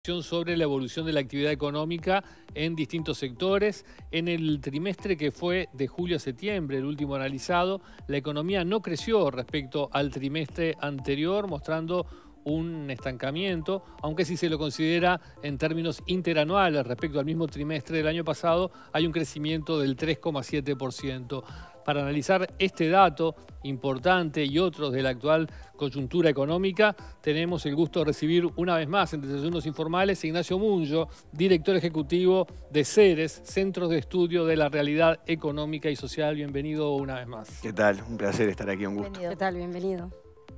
Sobre la evolución de la actividad económica en distintos sectores. En el trimestre que fue de julio a septiembre, el último analizado, la economía no creció respecto al trimestre anterior, mostrando un estancamiento, aunque si se lo considera en términos interanuales respecto al mismo trimestre del año pasado, hay un crecimiento del 3,7%. Para analizar este dato importante y otros de la actual coyuntura económica, tenemos el gusto de recibir una vez más en Desayunos Informales a Ignacio Munyo, director ejecutivo de CERES, Centros de Estudio de la Realidad Económica y Social. Bienvenido una vez más. ¿Qué tal? Un placer estar aquí, un gusto. ¿Qué tal? Bienvenido.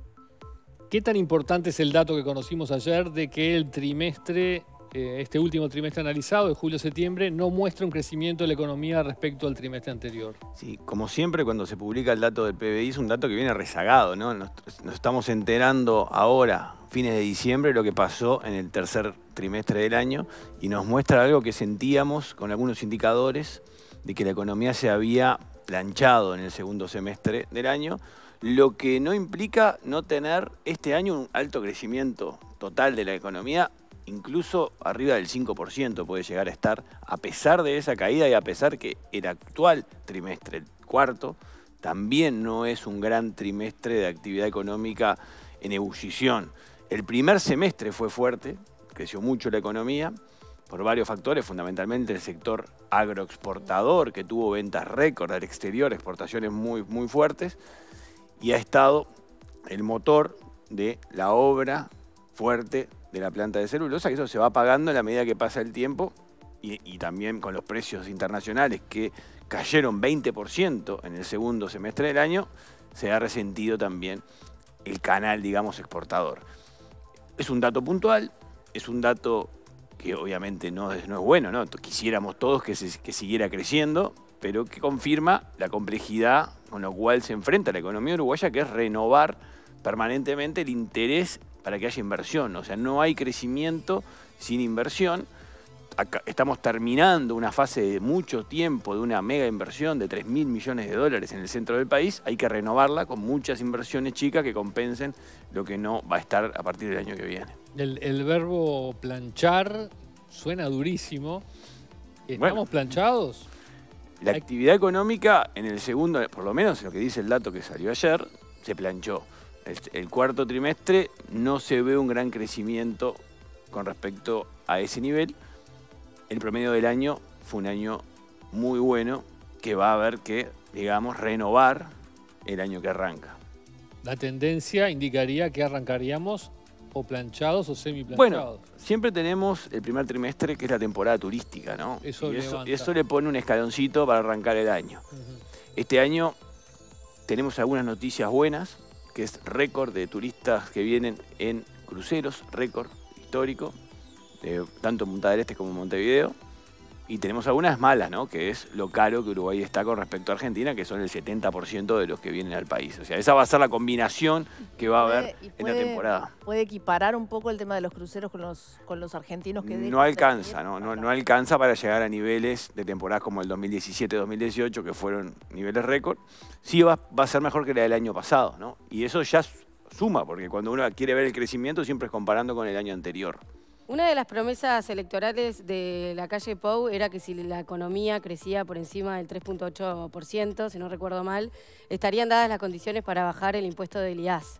¿Qué tan importante es el dato que conocimos ayer de que el trimestre, este último trimestre analizado, de julio-septiembre, no muestra un crecimiento de la economía respecto al trimestre anterior? Sí, como siempre, cuando se publica el dato del PBI es un dato que viene rezagado, ¿no? Nos estamos enterando ahora, fines de diciembre, lo que pasó en el tercer trimestre del año y nos muestra algo que sentíamos con algunos indicadores de que la economía se había planchado en el segundo semestre del año, lo que no implica no tener este año un alto crecimiento total de la economía, incluso arriba del 5% puede llegar a estar, a pesar de esa caída y a pesar que el actual trimestre, el cuarto, también no es un gran trimestre de actividad económica en ebullición. El primer semestre fue fuerte, creció mucho la economía, por varios factores, fundamentalmente el sector agroexportador, que tuvo ventas récord al exterior, exportaciones muy fuertes, y ha estado el motor de la obra fuerte de la planta de celulosa, que eso se va pagando a la medida que pasa el tiempo y también con los precios internacionales que cayeron 20% en el segundo semestre del año, se ha resentido también el canal, digamos, exportador. Es un dato puntual, es un dato que obviamente no es bueno, ¿no? Quisiéramos todos que siguiera creciendo, pero que confirma la complejidad con la cual se enfrenta la economía uruguaya, que es renovar permanentemente el interés para que haya inversión. O sea, no hay crecimiento sin inversión. Acá estamos terminando una fase de mucho tiempo de una mega inversión de 3.000 millones de dólares en el centro del país. Hay que renovarla con muchas inversiones chicas que compensen lo que no va a estar a partir del año que viene. El verbo planchar suena durísimo. ¿Estamos planchados? La actividad económica en el segundo, por lo menos lo que dice el dato que salió ayer, se planchó. El cuarto trimestre no se ve un gran crecimiento con respecto a ese nivel. El promedio del año fue un año muy bueno que va a haber que, digamos, renovar el año que arranca. La tendencia indicaría que arrancaríamos o planchados o semiplanchados. Bueno, siempre tenemos el primer trimestre, que es la temporada turística, ¿no? Y eso le pone un escaloncito para arrancar el año. Este año tenemos algunas noticias buenas, que es récord de turistas que vienen en cruceros, récord histórico, tanto en Punta del Este como en Montevideo. Y tenemos algunas malas, ¿no? Que es lo caro que Uruguay está con respecto a Argentina, que son el 70% de los que vienen al país. O sea, esa va a ser la combinación que va a haber en la temporada. ¿Puede equiparar un poco el tema de los cruceros con los argentinos que no alcanza, no alcanza para llegar a niveles de temporadas como el 2017-2018, que fueron niveles récord. Sí va a ser mejor que la del año pasado, ¿no? Y eso ya suma, porque cuando uno quiere ver el crecimiento siempre es comparando con el año anterior. Una de las promesas electorales de la calle Pou era que si la economía crecía por encima del 3,8%, si no recuerdo mal, estarían dadas las condiciones para bajar el impuesto del IAS.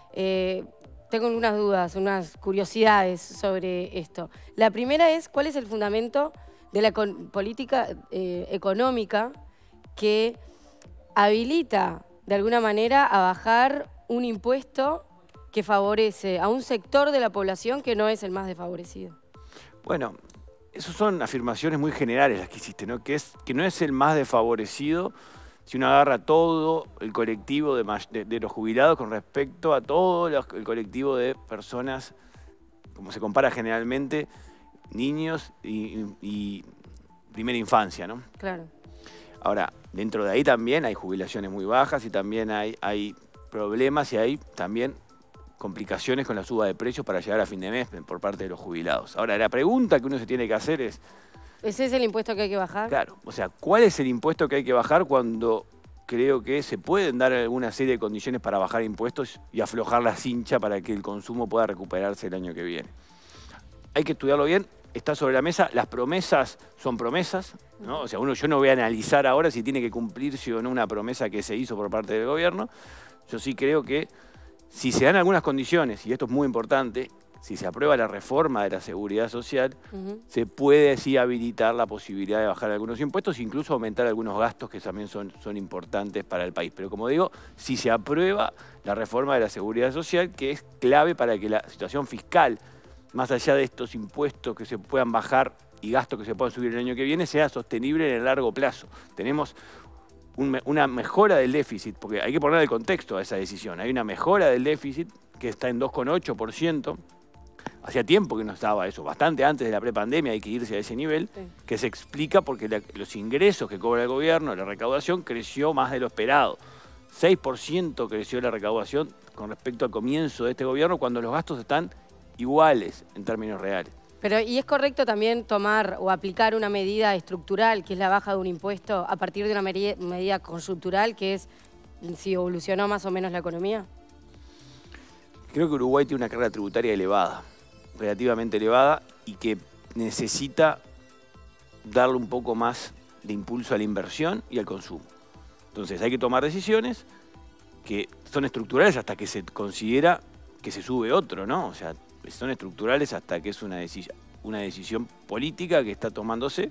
Tengo unas dudas, unas curiosidades sobre esto. La primera es, ¿cuál es el fundamento de la política económica que habilita de alguna manera a bajar un impuesto que favorece a un sector de la población que no es el más desfavorecido? Bueno, esas son afirmaciones muy generales las que hiciste, ¿no? Que no es el más desfavorecido si uno agarra todo el colectivo de los jubilados con respecto a todo el colectivo de personas, como se compara generalmente, niños y primera infancia, ¿no? Claro. Ahora, dentro de ahí también hay jubilaciones muy bajas y también hay problemas y hay también complicaciones con la suba de precios para llegar a fin de mes por parte de los jubilados. Ahora, la pregunta que uno se tiene que hacer es... ¿Ese es el impuesto que hay que bajar? Claro, o sea, ¿cuál es el impuesto que hay que bajar cuando creo que se pueden dar alguna serie de condiciones para bajar impuestos y aflojar la cincha para que el consumo pueda recuperarse el año que viene? hay que estudiarlo bien, está sobre la mesa, las promesas son promesas, ¿no? O sea, yo no voy a analizar ahora si tiene que cumplirse o no una promesa que se hizo por parte del gobierno. Yo sí creo que si se dan algunas condiciones, y esto es muy importante, si se aprueba la reforma de la seguridad social, se puede así habilitar la posibilidad de bajar algunos impuestos, incluso aumentar algunos gastos que también son importantes para el país. Pero como digo, si se aprueba la reforma de la seguridad social, que es clave para que la situación fiscal, más allá de estos impuestos que se puedan bajar y gastos que se puedan subir el año que viene, sea sostenible en el largo plazo. Tenemos una mejora del déficit, porque hay que poner el contexto a esa decisión. Hay una mejora del déficit que está en 2,8%. Hacía tiempo que no estaba eso, bastante antes de la prepandemia, hay que irse a ese nivel, que se explica porque los ingresos que cobra el gobierno, la recaudación, creció más de lo esperado. 6% creció la recaudación con respecto al comienzo de este gobierno, cuando los gastos están iguales en términos reales. Pero, ¿y es correcto también tomar o aplicar una medida estructural, que es la baja de un impuesto, a partir de una medida conjuntural, que es si evolucionó más o menos la economía? Creo que Uruguay tiene una carga tributaria elevada, relativamente elevada, y que necesita darle un poco más de impulso a la inversión y al consumo. Entonces hay que tomar decisiones que son estructurales hasta que se considera que se sube otro, ¿no? O sea, son estructurales hasta que es una decisión política que está tomándose.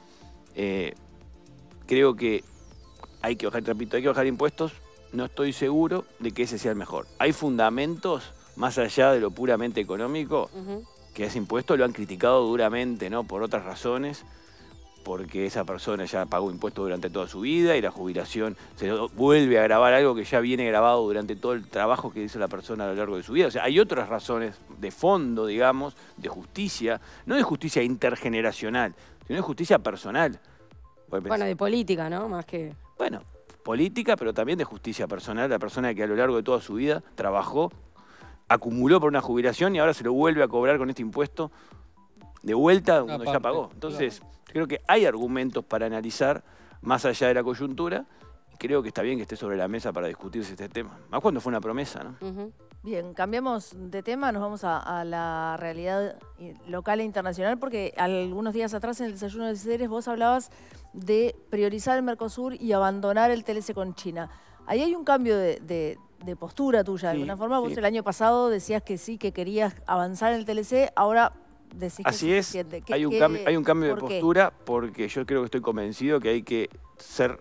Creo que hay que bajar, repito, hay que bajar impuestos. No estoy seguro de que ese sea el mejor. Hay fundamentos, más allá de lo puramente económico, que ese impuesto lo han criticado duramente, ¿no? Por otras razones, porque esa persona ya pagó impuestos durante toda su vida y la jubilación se vuelve a grabar algo que ya viene grabado durante todo el trabajo que hizo la persona a lo largo de su vida. O sea, hay otras razones de fondo, digamos, de justicia, no de justicia intergeneracional, sino de justicia personal. Bueno, de política, ¿no? Más que... Bueno, política, pero también de justicia personal. La persona que a lo largo de toda su vida trabajó, acumuló por una jubilación y ahora se lo vuelve a cobrar con este impuesto de vuelta cuando ya pagó. Entonces, creo que hay argumentos para analizar más allá de la coyuntura. Creo que está bien que esté sobre la mesa para discutirse este tema. Más cuando fue una promesa, ¿no? Bien, cambiamos de tema, nos vamos a la realidad local e internacional, porque algunos días atrás en el Desayuno de Ceres vos hablabas de priorizar el Mercosur y abandonar el TLC con China. Ahí hay un cambio de postura tuya, de alguna forma. Vos el año pasado decías que sí, que querías avanzar en el TLC, ahora decís que así es, hay un cambio de postura, porque yo creo que estoy convencido que hay que ser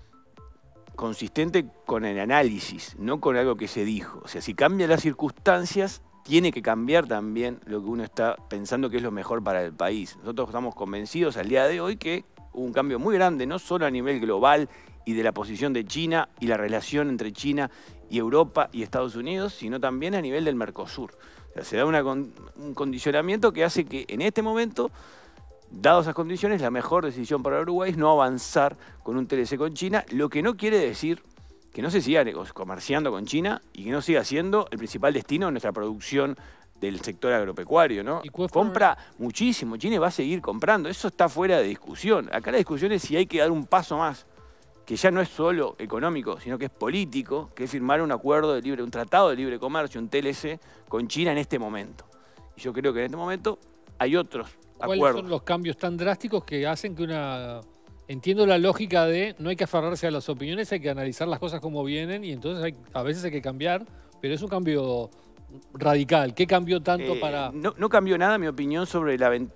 consistente con el análisis, no con algo que se dijo. O sea, si cambian las circunstancias, tiene que cambiar también lo que uno está pensando que es lo mejor para el país. Nosotros estamos convencidos al día de hoy que hubo un cambio muy grande, no solo a nivel global y de la posición de China y la relación entre China y Europa y Estados Unidos, sino también a nivel del Mercosur. O sea, se da un condicionamiento que hace que en este momento, dadas esas condiciones, la mejor decisión para Uruguay es no avanzar con un TLC con China, lo que no quiere decir que no se siga comerciando con China y que no siga siendo el principal destino de nuestra producción del sector agropecuario, ¿no? Compra muchísimo, China va a seguir comprando, eso está fuera de discusión. Acá la discusión es si hay que dar un paso más, que ya no es solo económico, sino que es político, que es firmar un acuerdo de libre, un tratado de libre comercio, un TLC, con China en este momento. Y yo creo que en este momento hay otros acuerdos. ¿Cuáles son los cambios tan drásticos que hacen que una... Entiendo la lógica de no hay que aferrarse a las opiniones, hay que analizar las cosas como vienen y entonces a veces hay que cambiar, pero es un cambio radical. ¿Qué cambió tanto para...? No cambió nada, mi opinión, sobre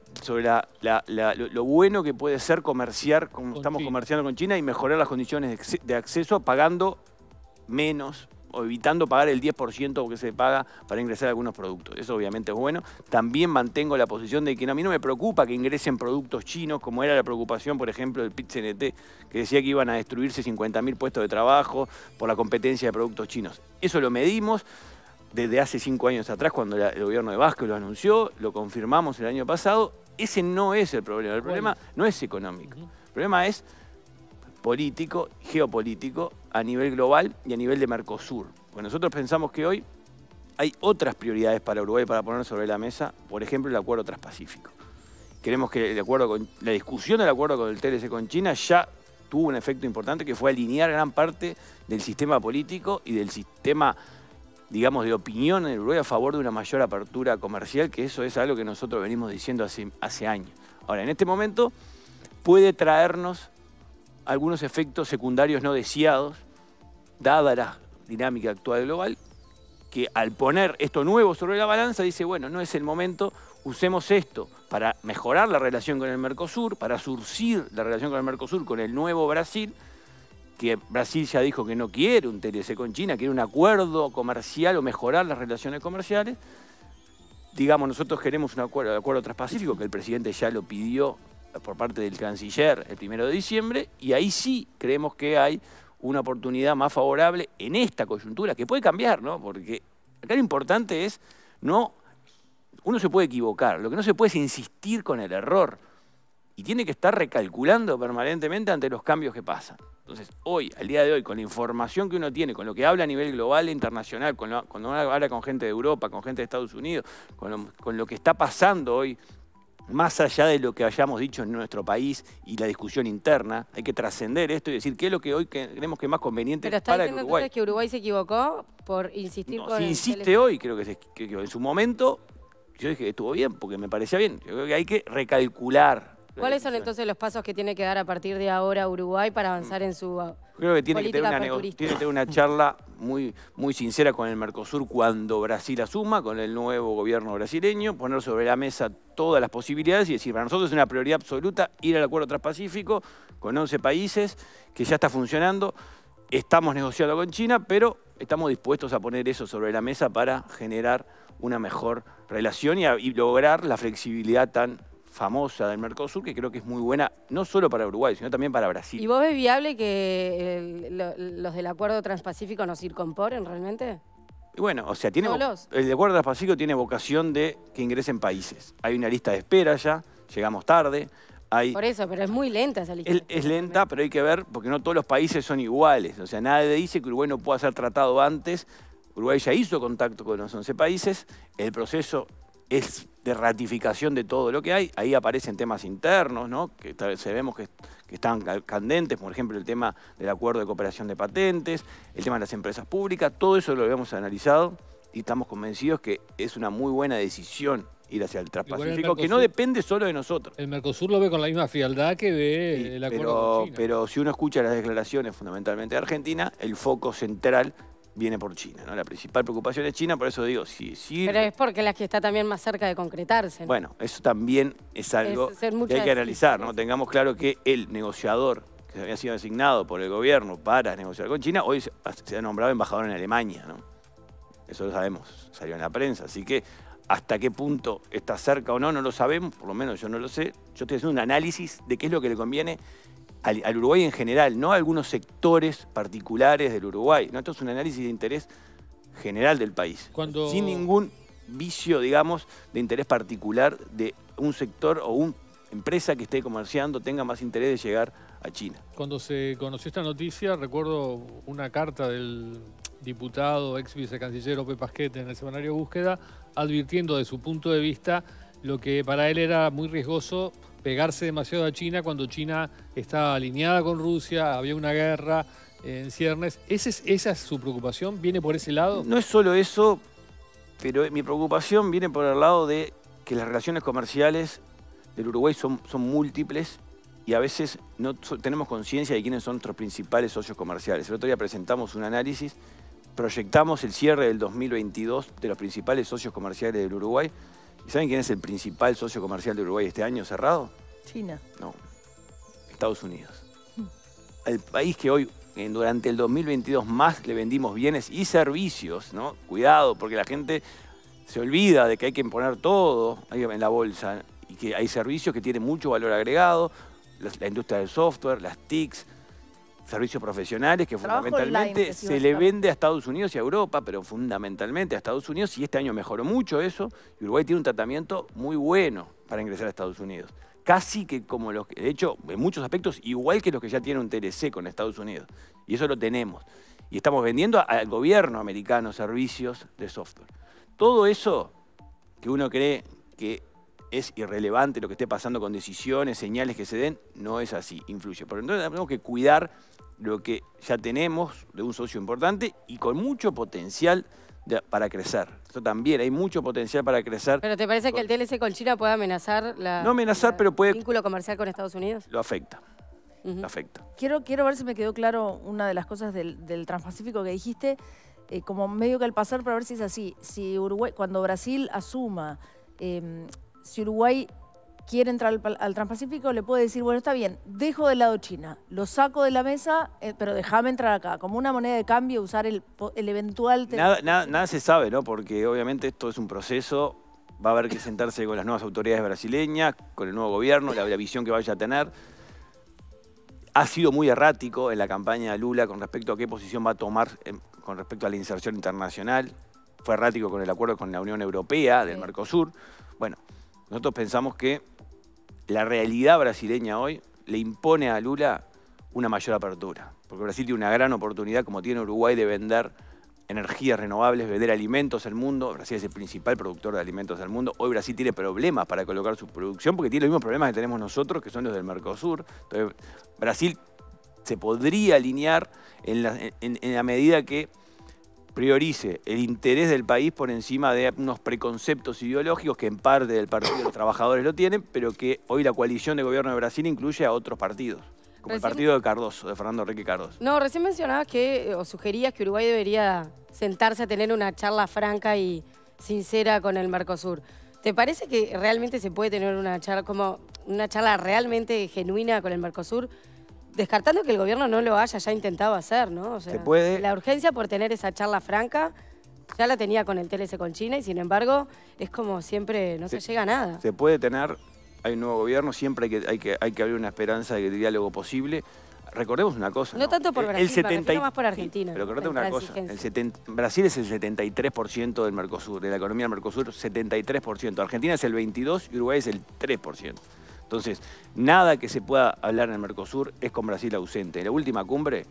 lo bueno que puede ser comerciar, como estamos comerciando con China, y mejorar las condiciones de acceso pagando menos o evitando pagar el 10% que se paga para ingresar a algunos productos. Eso obviamente es bueno. También mantengo la posición de que a mí no me preocupa que ingresen productos chinos, como era la preocupación, por ejemplo, del PIT-CNT, que decía que iban a destruirse 50.000 puestos de trabajo por la competencia de productos chinos. Eso lo medimos desde hace 5 años atrás, cuando el gobierno de Vázquez lo anunció, lo confirmamos el año pasado. Ese no es el problema. El problema no es económico. El problema es político, geopolítico, a nivel global y a nivel de Mercosur. Porque nosotros pensamos que hoy hay otras prioridades para Uruguay para poner sobre la mesa, por ejemplo, el acuerdo transpacífico. Queremos que la discusión del acuerdo con el TLC con China ya tuvo un efecto importante, que fue alinear gran parte del sistema político y del sistema digamos, de opinión en el Uruguay a favor de una mayor apertura comercial, que eso es algo que nosotros venimos diciendo hace años. Ahora, en este momento puede traernos algunos efectos secundarios no deseados, dada la dinámica actual global, que al poner esto nuevo sobre la balanza dice, bueno, no es el momento, usemos esto para mejorar la relación con el Mercosur, para surcir la relación con el Mercosur con el nuevo Brasil, que Brasil ya dijo que no quiere un TLC con China, quiere un acuerdo comercial o mejorar las relaciones comerciales. Digamos, nosotros queremos un acuerdo transpacífico, que el presidente ya lo pidió por parte del canciller el 1 de diciembre, y ahí sí creemos que hay una oportunidad más favorable en esta coyuntura, que puede cambiar, ¿no? Porque acá lo importante es, uno se puede equivocar, lo que no se puede es insistir con el error, y tiene que estar recalculando permanentemente ante los cambios que pasan. Entonces, hoy, al día de hoy, con la información que uno tiene, con lo que habla a nivel global e internacional, cuando uno habla con gente de Europa, con gente de Estados Unidos, con lo que está pasando hoy, más allá de lo que hayamos dicho en nuestro país y la discusión interna, hay que trascender esto y decir qué es lo que hoy creemos que es más conveniente para el Uruguay. Pero está diciendo entonces que Uruguay se equivocó por insistir con si insiste hoy, creo que en su momento, yo dije que estuvo bien, porque me parecía bien. Yo creo que hay que recalcular. ¿Cuáles son entonces los pasos que tiene que dar a partir de ahora Uruguay para avanzar en su Creo que tiene que política tener una charla muy sincera con el Mercosur cuando Brasil asuma, con el nuevo gobierno brasileño, poner sobre la mesa todas las posibilidades y decir, para nosotros es una prioridad absoluta ir al Acuerdo Transpacífico con 11 países, que ya está funcionando. Estamos negociando con China, pero estamos dispuestos a poner eso sobre la mesa para generar una mejor relación y lograr la flexibilidad tan famosa del Mercosur, que creo que es muy buena, no solo para Uruguay, sino también para Brasil. ¿Y vos ves viable que los del Acuerdo Transpacífico nos incorporen realmente? Y bueno, o sea, el Acuerdo Transpacífico tiene vocación de que ingresen países. Hay una lista de espera ya, llegamos tarde. Por eso, pero es muy lenta esa lista. Es lenta, pero hay que ver, porque no todos los países son iguales. O sea, nadie dice que Uruguay no pueda ser tratado antes. Uruguay ya hizo contacto con los 11 países. El proceso es de ratificación de todo lo que hay. Ahí aparecen temas internos, ¿no? Que sabemos que están candentes, por ejemplo, el tema del acuerdo de cooperación de patentes, el tema de las empresas públicas, todo eso lo habíamos analizado y estamos convencidos que es una muy buena decisión ir hacia el Transpacífico, que no depende solo de nosotros. El Mercosur lo ve con la misma frialdad que ve el acuerdo con China. Pero si uno escucha las declaraciones fundamentalmente de Argentina, el foco central viene por China, ¿no? La principal preocupación es China, por eso digo, pero es porque es la que está también más cerca de concretarse, ¿no? Bueno, eso también es algo que hay que analizar, ¿no? Tengamos claro que el negociador que había sido designado por el gobierno para negociar con China, hoy se ha nombrado embajador en Alemania, ¿no? Eso lo sabemos, salió en la prensa, así que hasta qué punto está cerca o no, no lo sabemos, por lo menos yo no lo sé. Yo estoy haciendo un análisis de qué es lo que le conviene al Uruguay en general, no a algunos sectores particulares del Uruguay. ¿No? Esto es un análisis de interés general del país, sin ningún vicio, digamos, de interés particular de un sector o una empresa que esté comerciando tenga más interés de llegar a China. Cuando se conoció esta noticia, recuerdo una carta del diputado, ex vicecanciller Ope Pasquete en el semanario Búsqueda, advirtiendo de su punto de vista lo que para él era muy riesgoso, pegarse demasiado a China cuando China estaba alineada con Rusia, había una guerra en ciernes. ¿Esa es su preocupación? ¿Viene por ese lado? No es solo eso, pero mi preocupación viene por el lado de que las relaciones comerciales del Uruguay son múltiples y a veces no tenemos conciencia de quiénes son nuestros principales socios comerciales. El otro día presentamos un análisis, proyectamos el cierre del 2022 de los principales socios comerciales del Uruguay. ¿Y saben quién es el principal socio comercial de Uruguay este año cerrado? China. No, Estados Unidos. El país que hoy, durante el 2022, más le vendimos bienes y servicios, ¿no? Cuidado, porque la gente se olvida de que hay que poner todo en la bolsa y que hay servicios que tienen mucho valor agregado, la industria del software, las TICs, servicios profesionales que fundamentalmente se le vende a Estados Unidos y a Europa, pero fundamentalmente a Estados Unidos, y este año mejoró mucho eso, y Uruguay tiene un tratamiento muy bueno para ingresar a Estados Unidos. Casi que como los que, de hecho, en muchos aspectos, igual que los que ya tienen un TLC con Estados Unidos. Y eso lo tenemos. Y estamos vendiendo al gobierno americano servicios de software. Todo eso que uno cree que es irrelevante lo que esté pasando con decisiones, señales que se den, no es así, influye. Por entonces tenemos que cuidar lo que ya tenemos de un socio importante y con mucho potencial para crecer. Eso también, hay mucho potencial para crecer. ¿Pero te parece que el TLC con China puede amenazar no amenazar, pero puede... el vínculo comercial con Estados Unidos? Lo afecta. Lo afecta. Quiero ver si me quedó claro una de las cosas del Transpacífico que dijiste, como medio que al pasar para ver si es así. Si Uruguay, cuando Brasil asuma, si Uruguay quiere entrar al Transpacífico, le puede decir, bueno, está bien, dejo de lado China, lo saco de la mesa, pero déjame entrar acá. Como una moneda de cambio, usar el eventual... Nada se sabe, ¿no? Porque obviamente esto es un proceso, va a haber que sentarse con las nuevas autoridades brasileñas, con el nuevo gobierno, la visión que vaya a tener. Ha sido muy errático en la campaña de Lula con respecto a qué posición va a tomar con respecto a la inserción internacional. Fue errático con el acuerdo con la Unión Europea, del Mercosur. Bueno, nosotros pensamos que la realidad brasileña hoy le impone a Lula una mayor apertura. Porque Brasil tiene una gran oportunidad, como tiene Uruguay, de vender energías renovables, vender alimentos al mundo. Brasil es el principal productor de alimentos del mundo. Hoy Brasil tiene problemas para colocar su producción porque tiene los mismos problemas que tenemos nosotros, que son los del Mercosur. Entonces, Brasil se podría alinear en la medida que priorice el interés del país por encima de unos preconceptos ideológicos que en parte del Partido de los Trabajadores lo tienen, pero que hoy la coalición de gobierno de Brasil incluye a otros partidos. Como el partido de Cardoso, de Fernando Henrique Cardoso. No, recién mencionabas que, o sugerías que Uruguay debería sentarse a tener una charla franca y sincera con el Mercosur. ¿Te parece que realmente se puede tener una charla realmente genuina con el Mercosur? Descartando que el gobierno no lo haya ya intentado hacer, ¿no? O sea, se puede. La urgencia por tener esa charla franca ya la tenía con el TLC con China y sin embargo es como siempre no se llega a nada. Se puede tener... Hay un nuevo gobierno, siempre hay que abrir una esperanza de diálogo posible. Recordemos una cosa. No tanto por Brasil, me refiero más por Argentina. Sí, pero recordemos una cosa. Brasil es el 73% del Mercosur, de la economía del Mercosur, 73%. Argentina es el 22% y Uruguay es el 3%. Entonces, nada que se pueda hablar en el Mercosur es con Brasil ausente. La última cumbre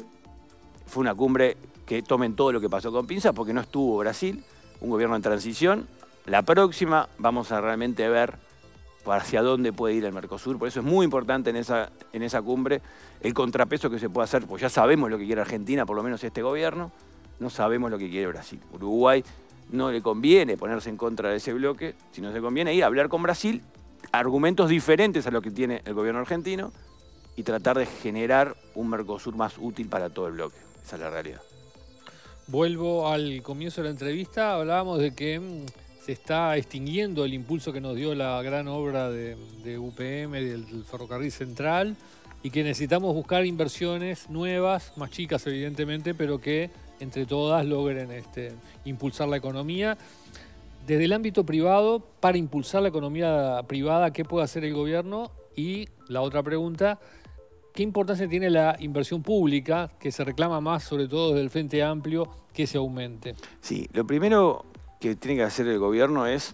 fue una cumbre que tomen todo lo que pasó con pinzas porque no estuvo Brasil, un gobierno en transición. La próxima vamos a realmente ver hacia dónde puede ir el Mercosur. Por eso es muy importante en esa cumbre el contrapeso que se puede hacer, pues ya sabemos lo que quiere Argentina, por lo menos este gobierno, no sabemos lo que quiere Brasil. Uruguay no le conviene ponerse en contra de ese bloque, sino se conviene ir a hablar con Brasil, argumentos diferentes a lo que tiene el gobierno argentino y tratar de generar un Mercosur más útil para todo el bloque. Esa es la realidad. Vuelvo al comienzo de la entrevista, hablábamos de que se está extinguiendo el impulso que nos dio la gran obra de UPM, del Ferrocarril Central, y que necesitamos buscar inversiones nuevas, más chicas evidentemente, pero que entre todas logren impulsar la economía. Desde el ámbito privado, para impulsar la economía privada, ¿qué puede hacer el gobierno? Y la otra pregunta, ¿qué importancia tiene la inversión pública, que se reclama más, sobre todo desde el Frente Amplio, que se aumente? Sí, lo primero que tiene que hacer el gobierno es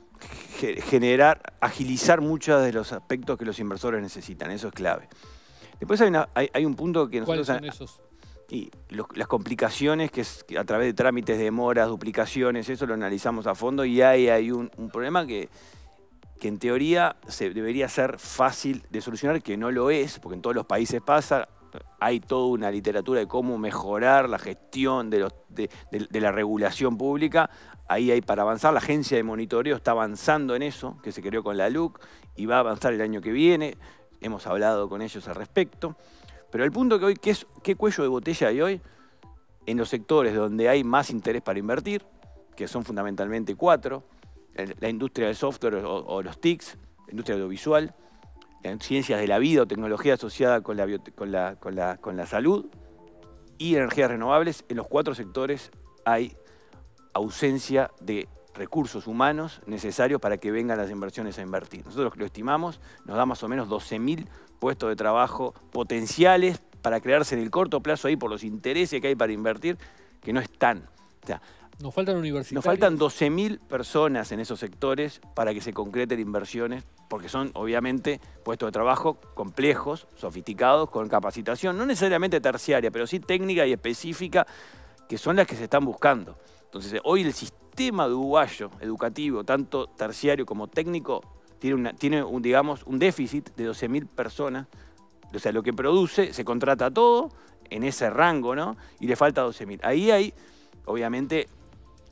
agilizar muchos de los aspectos que los inversores necesitan, eso es clave. Después hay un punto que nosotros... ¿Cuáles son esos? Y las complicaciones que a través de trámites, demoras, duplicaciones, eso lo analizamos a fondo y hay un problema que en teoría debería ser fácil de solucionar, que no lo es, porque en todos los países pasa. Hay toda una literatura de cómo mejorar la gestión de la regulación pública. Ahí hay para avanzar. La agencia de monitoreo está avanzando en eso, que se creó con la LUC, y va a avanzar el año que viene. Hemos hablado con ellos al respecto. Pero el punto que hoy, ¿qué cuello de botella hay hoy? En los sectores donde hay más interés para invertir, que son fundamentalmente 4, la industria del software o los TICs, la industria audiovisual, en ciencias de la vida o tecnología asociada con la salud y energías renovables. En los 4 sectores hay ausencia de recursos humanos necesarios para que vengan las inversiones a invertir. Nosotros lo estimamos, nos da más o menos 12.000 puestos de trabajo potenciales para crearse en el corto plazo ahí por los intereses que hay para invertir, que no están. O sea, nos faltan universitarios. Nos faltan 12.000 personas en esos sectores para que se concreten inversiones, porque son obviamente puestos de trabajo complejos, sofisticados, con capacitación, no necesariamente terciaria, pero sí técnica y específica, que son las que se están buscando. Entonces, hoy el sistema uruguayo educativo, tanto terciario como técnico, tiene un déficit de 12.000 personas. O sea, lo que produce, se contrata todo en ese rango, ¿no? Y le falta 12.000. Ahí hay, obviamente,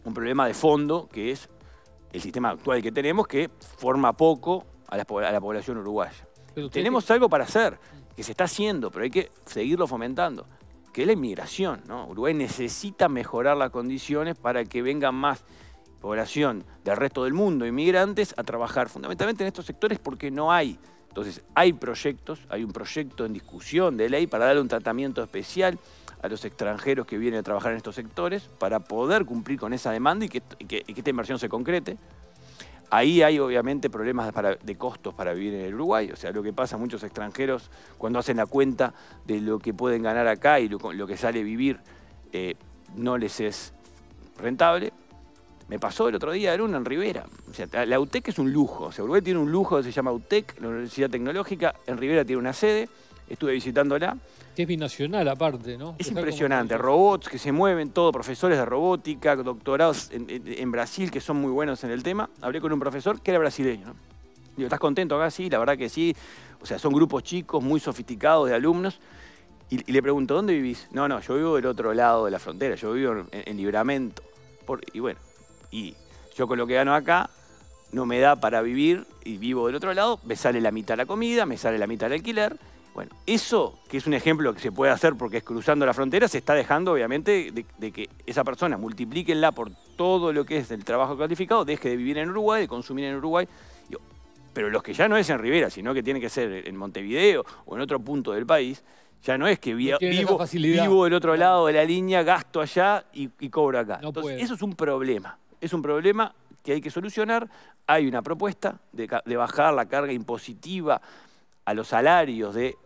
un problema de fondo que es el sistema actual que tenemos, que forma poco a la población uruguaya. Tenemos algo para hacer, que se está haciendo, pero hay que seguirlo fomentando, que es la inmigración, ¿no? Uruguay necesita mejorar las condiciones para que vengan más población del resto del mundo, inmigrantes, a trabajar fundamentalmente en estos sectores porque no hay. Entonces, hay proyectos, hay un proyecto en discusión de ley para darle un tratamiento especial a los extranjeros que vienen a trabajar en estos sectores para poder cumplir con esa demanda y que esta inversión se concrete. Ahí hay obviamente problemas de costos para vivir en el Uruguay, o sea, lo que pasa a muchos extranjeros cuando hacen la cuenta de lo que pueden ganar acá y lo que sale vivir no les es rentable. Me pasó el otro día, era una en Rivera. O sea, la UTEC es un lujo. O sea, Uruguay tiene un lujo que se llama UTEC, la Universidad Tecnológica. En Rivera tiene una sede. Estuve visitándola. Que es binacional aparte, ¿no? Es impresionante. Robots que se mueven, todo, profesores de robótica, doctorados en Brasil que son muy buenos en el tema. Hablé con un profesor que era brasileño, ¿no? Digo, ¿estás contento acá? Sí, la verdad que sí. O sea, son grupos chicos, muy sofisticados de alumnos. Y le pregunto, ¿dónde vivís? No, yo vivo del otro lado de la frontera. Yo vivo en Libramento. Y bueno. Y yo con lo que gano acá no me da para vivir y vivo del otro lado, me sale la mitad la comida, me sale la mitad el alquiler. Bueno, eso que es un ejemplo que se puede hacer porque es cruzando la frontera, se está dejando obviamente de que esa persona, multiplíquenla por todo lo que es el trabajo calificado, deje de vivir en Uruguay, de consumir en Uruguay. Pero los que ya no es en Rivera, sino que tiene que ser en Montevideo o en otro punto del país, ya no es que vivo del otro lado de la línea, gasto allá y cobro acá. Entonces, eso es un problema. Es un problema que hay que solucionar. Hay una propuesta de bajar la carga impositiva a los salarios de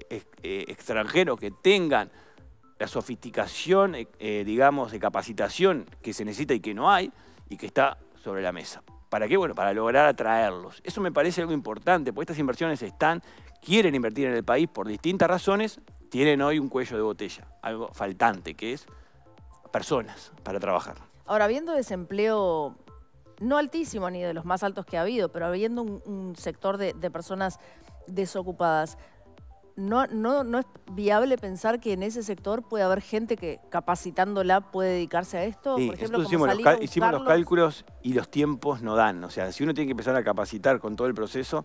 extranjeros que tengan la sofisticación, digamos, de capacitación que se necesita y que no hay, y que está sobre la mesa. ¿Para qué? Bueno, para lograr atraerlos. Eso me parece algo importante, porque estas inversiones quieren invertir en el país por distintas razones, tienen hoy un cuello de botella, algo faltante, que es personas para trabajar. Ahora, habiendo desempleo no altísimo ni de los más altos que ha habido, pero habiendo un sector de personas desocupadas, ¿no es viable pensar que en ese sector puede haber gente que capacitándola puede dedicarse a esto? Sí, por ejemplo, hicimos los cálculos y los tiempos no dan. O sea, si uno tiene que empezar a capacitar con todo el proceso,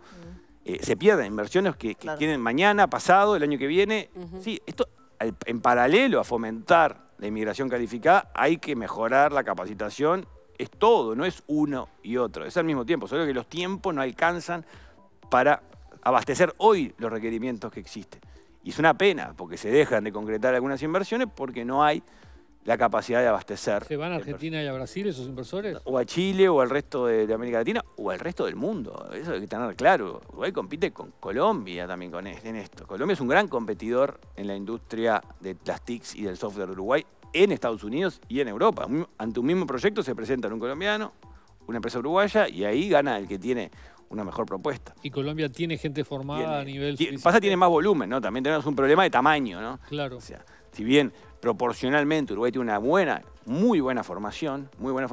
se pierden inversiones que tienen mañana, pasado, el año que viene. Sí, esto en paralelo a fomentar la inmigración calificada, hay que mejorar la capacitación. Es todo, no es uno y otro. Es al mismo tiempo, solo que los tiempos no alcanzan para abastecer hoy los requerimientos que existen. Y es una pena, porque se dejan de concretar algunas inversiones porque no hay la capacidad de abastecer. ¿Se van a Argentina y a Brasil esos inversores? O a Chile, o al resto de América Latina, o al resto del mundo. Eso hay que tener claro. Uruguay compite con Colombia también en esto. Colombia es un gran competidor en la industria de las TICs y del software de Uruguay en Estados Unidos y en Europa. Ante un mismo proyecto se presentan un colombiano, una empresa uruguaya, y ahí gana el que tiene una mejor propuesta. ¿Y Colombia tiene gente formada a nivel... Tiene más volumen, ¿no? También tenemos un problema de tamaño, ¿no? Claro. O sea, si bien proporcionalmente Uruguay tiene una muy buena formación,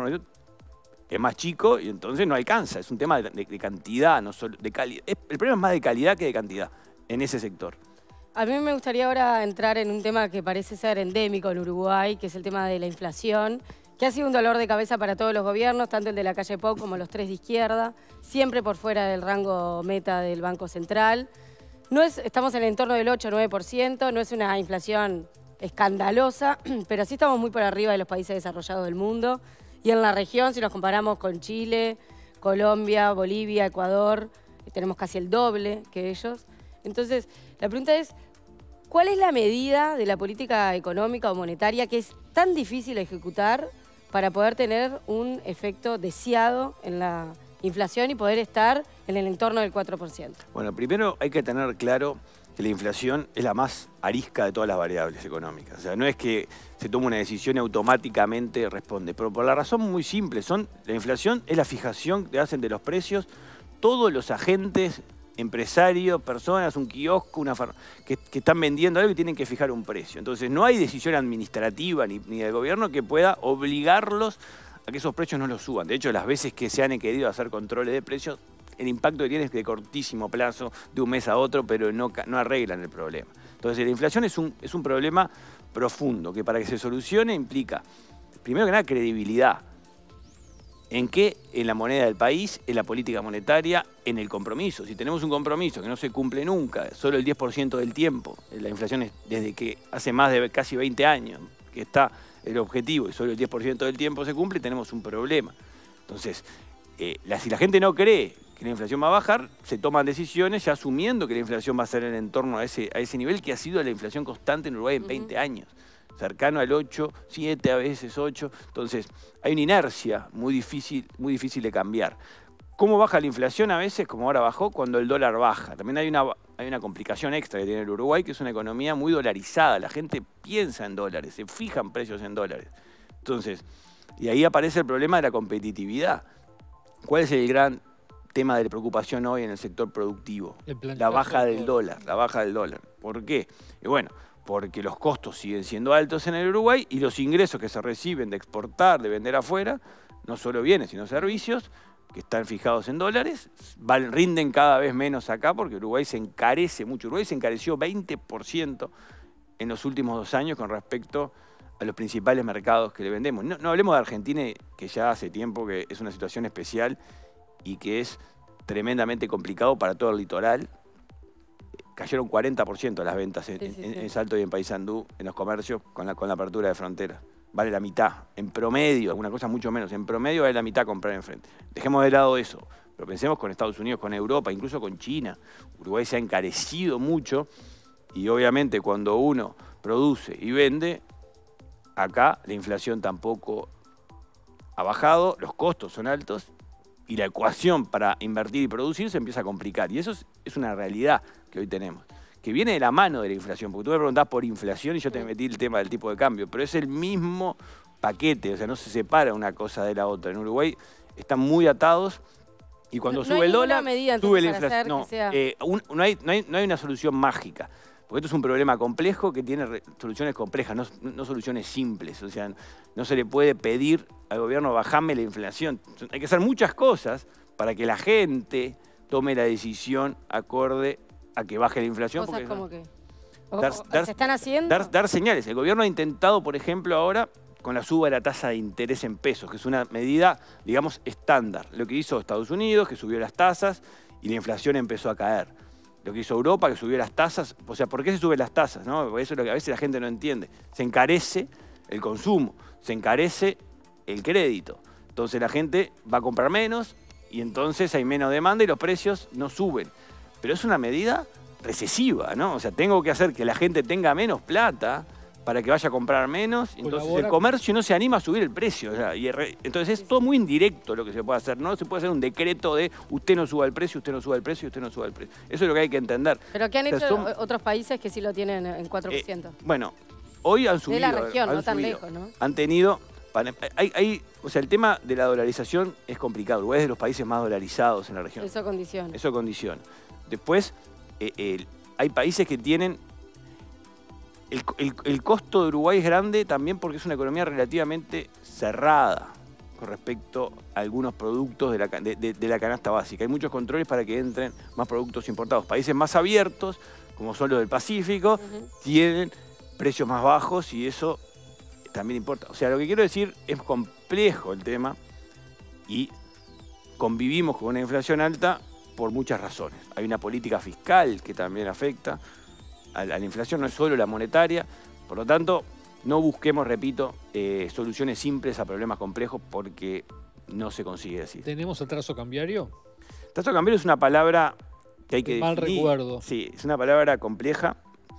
es más chico y entonces no alcanza. Es un tema de cantidad, no solo de calidad. El problema es más de calidad que de cantidad en ese sector. A mí me gustaría ahora entrar en un tema que parece ser endémico en Uruguay, que es el tema de la inflación, que ha sido un dolor de cabeza para todos los gobiernos, tanto el de la calle Pou como los tres de izquierda, siempre por fuera del rango meta del Banco Central. Estamos en el entorno del 8-9%, no es una inflación escandalosa, pero sí estamos muy por arriba de los países desarrollados del mundo. Y en la región, si nos comparamos con Chile, Colombia, Bolivia, Ecuador, tenemos casi el doble que ellos. Entonces, la pregunta es, ¿cuál es la medida de la política económica o monetaria que es tan difícil de ejecutar para poder tener un efecto deseado en la inflación y poder estar en el entorno del 4%? Bueno, primero hay que tener claro que la inflación es la más arisca de todas las variables económicas. O sea, no es que se toma una decisión y automáticamente responde, pero por la razón muy simple. La inflación es la fijación que hacen de los precios todos los agentes, empresarios, personas, un kiosco, que están vendiendo algo y tienen que fijar un precio. Entonces no hay decisión administrativa ni del gobierno que pueda obligarlos a que esos precios no los suban. De hecho, las veces que se han querido hacer controles de precios, el impacto que tiene es de cortísimo plazo, de un mes a otro, pero no arreglan el problema. Entonces la inflación es un problema profundo, que para que se solucione implica, primero que nada, credibilidad. ¿En qué? En la moneda del país, en la política monetaria, en el compromiso. Si tenemos un compromiso que no se cumple nunca, solo el 10% del tiempo, la inflación es desde que hace más de casi 20 años que está el objetivo y solo el 10% del tiempo se cumple, tenemos un problema. Entonces, si la gente no cree que la inflación va a bajar, se toman decisiones ya asumiendo que la inflación va a ser en torno a ese nivel que ha sido la inflación constante en Uruguay en 20 años. Cercano al 8, 7, a veces 8. Entonces, hay una inercia muy difícil de cambiar. ¿Cómo baja la inflación a veces? Como ahora bajó, cuando el dólar baja. También hay una complicación extra que tiene el Uruguay, que es una economía muy dolarizada. La gente piensa en dólares, se fijan precios en dólares. Entonces, y ahí aparece el problema de la competitividad. ¿Cuál es el gran tema de preocupación hoy en el sector productivo? La baja del dólar, la baja del dólar. ¿Por qué? Y bueno, porque los costos siguen siendo altos en el Uruguay y los ingresos que se reciben de exportar, de vender afuera, no solo bienes, sino servicios, que están fijados en dólares, rinden cada vez menos acá porque Uruguay se encarece mucho. Uruguay se encareció 20% en los últimos 2 años con respecto a los principales mercados que le vendemos. No hablemos de Argentina, que ya hace tiempo que es una situación especial y que es tremendamente complicado para todo el litoral. Cayeron 40% las ventas en Salto y en Paysandú, en los comercios, con la apertura de fronteras. Vale la mitad, en promedio, alguna cosa mucho menos, en promedio vale la mitad comprar enfrente. Dejemos de lado eso, pero pensemos con Estados Unidos, con Europa, incluso con China. Uruguay se ha encarecido mucho y obviamente cuando uno produce y vende, acá la inflación tampoco ha bajado, los costos son altos y la ecuación para invertir y producir se empieza a complicar. Y eso es una realidad que hoy tenemos, que viene de la mano de la inflación. Porque tú me preguntás por inflación y yo te metí el tema del tipo de cambio, pero es el mismo paquete, o sea, no se separa una cosa de la otra. En Uruguay están muy atados y cuando sube el dólar, sube la inflación. No hay una solución mágica. Porque esto es un problema complejo que tiene soluciones complejas, no soluciones simples. O sea, no se le puede pedir al gobierno bajame la inflación. Hay que hacer muchas cosas para que la gente tome la decisión acorde a que baje la inflación. ¿Cosas como qué? ¿Se están haciendo? Dar señales. El gobierno ha intentado, por ejemplo, ahora con la suba de la tasa de interés en pesos, que es una medida, digamos, estándar. Lo que hizo Estados Unidos, que subió las tasas y la inflación empezó a caer. Lo que hizo Europa, que subió las tasas. O sea, ¿por qué se suben las tasas? ¿No? Eso es lo que a veces la gente no entiende. Se encarece el consumo, se encarece el crédito. Entonces la gente va a comprar menos y entonces hay menos demanda y los precios no suben. Pero es una medida recesiva, ¿no? O sea, tengo que hacer que la gente tenga menos plata para que vaya a comprar menos, entonces el comercio no se anima a subir el precio. O sea, entonces es todo muy indirecto lo que se puede hacer, no se puede hacer un decreto de usted no suba el precio, usted no suba el precio, usted no suba el precio. Eso es lo que hay que entender. ¿Pero qué han hecho otros países que sí lo tienen en 4%? Bueno, hoy han subido. De la región, no tan lejos, ¿no? Han tenido... o sea, el tema de la dolarización es complicado. Uruguay es de los países más dolarizados en la región. Eso condiciona. Eso condiciona. Después, hay países que tienen... El costo de Uruguay es grande también porque es una economía relativamente cerrada con respecto a algunos productos de la canasta básica. Hay muchos controles para que entren más productos importados. Países más abiertos, como son los del Pacífico, tienen precios más bajos y eso también importa. O sea, lo que quiero decir es complejo el tema y convivimos con una inflación alta por muchas razones. Hay una política fiscal que también afecta a la inflación, no es solo la monetaria. Por lo tanto, no busquemos, repito, soluciones simples a problemas complejos porque no se consigue así. ¿Tenemos atraso cambiario? Atraso cambiario es una palabra que hay que definir. Mal recuerdo. Sí, es una palabra compleja.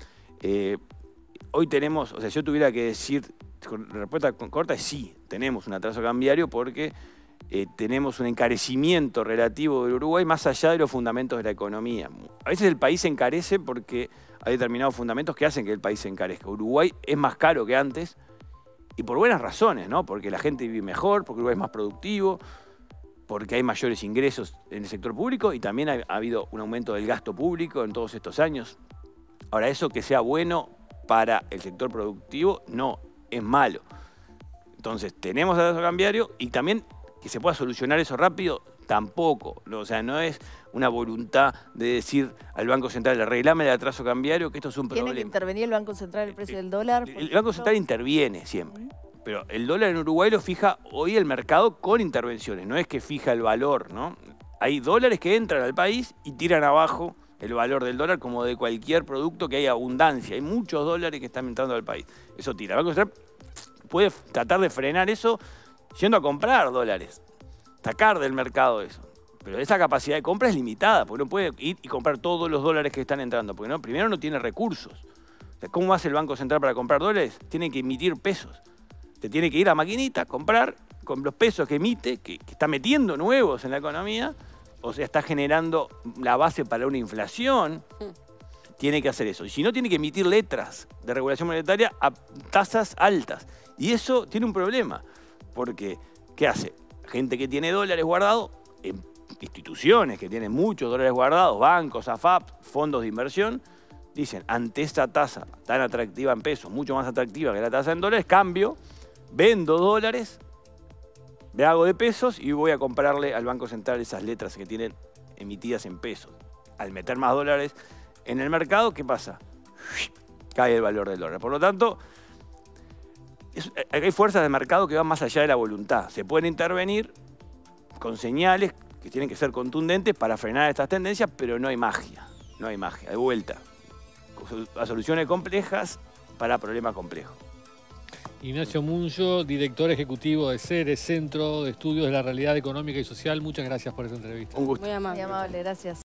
Hoy tenemos, o sea, si yo tuviera que decir, la respuesta corta es sí, tenemos un atraso cambiario porque tenemos un encarecimiento relativo del Uruguay más allá de los fundamentos de la economía. A veces el país se encarece porque hay determinados fundamentos que hacen que el país se encarezca. Uruguay es más caro que antes y por buenas razones, ¿no? Porque la gente vive mejor, porque Uruguay es más productivo, porque hay mayores ingresos en el sector público y también ha habido un aumento del gasto público en todos estos años. Ahora, eso que sea bueno para el sector productivo no es malo. Entonces, tenemos atraso cambiario y también que se pueda solucionar eso rápido, tampoco. O sea, no es una voluntad de decir al Banco Central, arreglame el atraso cambiario, que esto es un problema. ¿Tiene que intervenir el Banco Central el precio del dólar? El Banco Central interviene siempre, Pero el dólar en Uruguay lo fija hoy el mercado con intervenciones, no es que fija el valor, ¿no? Hay dólares que entran al país y tiran abajo el valor del dólar como de cualquier producto que haya abundancia. Hay muchos dólares que están entrando al país. Eso tira. El Banco Central puede tratar de frenar eso yendo a comprar dólares, sacar del mercado eso. Pero esa capacidad de compra es limitada, porque no puede ir y comprar todos los dólares que están entrando, porque no, primero no tiene recursos. O sea, ¿cómo hace el Banco Central para comprar dólares? Tiene que emitir pesos. Te tiene que ir a maquinita, comprar con los pesos que emite, que está metiendo nuevos en la economía, o sea, está generando la base para una inflación. Tiene que hacer eso. Y si no, tiene que emitir letras de regulación monetaria a tasas altas. Y eso tiene un problema, porque ¿qué hace? Gente que tiene dólares guardados, en instituciones que tienen muchos dólares guardados, bancos, AFAP, fondos de inversión, dicen, ante esta tasa tan atractiva en pesos, mucho más atractiva que la tasa en dólares, cambio, vendo dólares, me hago de pesos y voy a comprarle al Banco Central esas letras que tienen emitidas en pesos. Al meter más dólares en el mercado, ¿qué pasa? Cae el valor del dólar. Por lo tanto, hay fuerzas de mercado que van más allá de la voluntad. Se pueden intervenir con señales que tienen que ser contundentes para frenar estas tendencias, pero no hay magia. No hay magia. De vuelta. A soluciones complejas para problemas complejos. Ignacio Munzo, director ejecutivo de CERES, Centro de Estudios de la Realidad Económica y Social. Muchas gracias por esa entrevista. Un gusto. Muy amable. Muy amable, gracias.